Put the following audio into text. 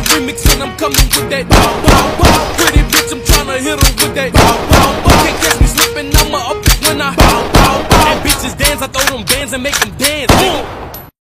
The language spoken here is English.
remix and I'm coming with that bow, bow, bow. Pretty bitch, I'm tryna hit her with that bow, bow, bow. Can't catch me slipping, I'ma up it when I bow, bow, bow. And bitches dance, I throw them bands and make them dance.